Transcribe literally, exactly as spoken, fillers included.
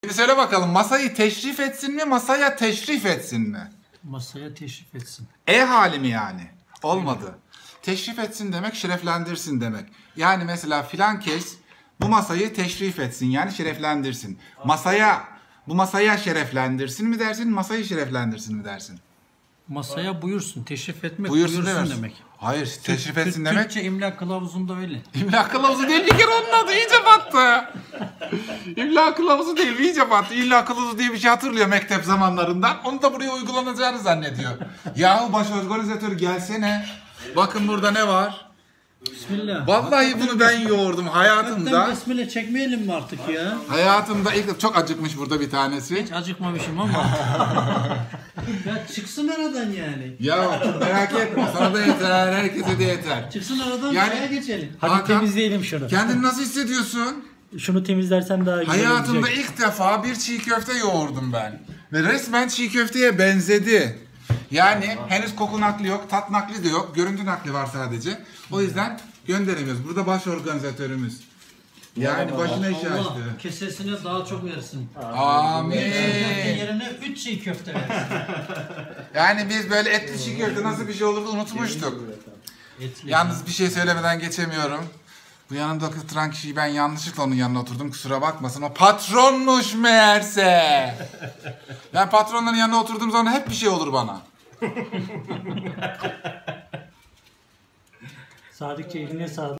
Şimdi söyle bakalım, masayı teşrif etsin mi, masaya teşrif etsin mi? Masaya teşrif etsin. E hali mi yani? Olmadı. Teşrif etsin demek şereflendirsin demek. Yani mesela filan kes bu masayı teşrif etsin, yani şereflendirsin. Masaya, bu masaya şereflendirsin mi dersin, masayı şereflendirsin mi dersin? Masaya buyursun. Teşrif etmek Buyursun, buyursun, demek. demek. Hayır, teşrif Türk- etsin Türk- demek. Türkçe imla kılavuzunda öyle. İmla kılavuzu değil bir kere, onun adı iyice battı. İmla kılavuzu değil, iyice battı. İmla kılavuzu diye bir şey hatırlıyor mektep zamanlarından. Onu da buraya uygulanacağını zannediyor. Yahu baş organizatör gelsene. Bakın burada ne var? Bismillah. Vallahi bunu ben yoğurdum hayatımda. Hakikaten besmele çekmeyelim mi artık ya? Hayatımda ilk, çok acıkmış burada bir tanesi. Hiç acıkmamışım ama. Ya çıksın aradan yani. Ya merak etme, sana da yeter, herkese de yeter. Çıksın aradan, Yani- çaya geçelim. Hadi Hakan, temizleyelim şunu. Kendini nasıl hissediyorsun? Şunu temizlersen daha güzel Hayatımda olacak. ilk defa bir çiğ köfte yoğurdum ben. Ve resmen çiğ köfteye benzedi. Yani henüz koku nakli yok, tat nakli de yok, görüntü nakli var sadece. O yüzden gönderemiyoruz. Burada baş organizatörümüz. Yani başına iş açtı. Allah kesesine daha çok versin. Amin. Köfte yerine üç çiğ köfte versin. Yani biz böyle etli çiğ köfte nasıl bir şey olurdu unutmuştuk. Etli. Yalnız bir şey söylemeden geçemiyorum. Bu yanımdaki oturan kişiyi ben yanlışlıkla onun yanına oturdum. Kusura bakmasın. O patronmuş meğerse. Ben patronların yanına oturduğum zaman hep bir şey olur bana. Sadıkça eline sağlık.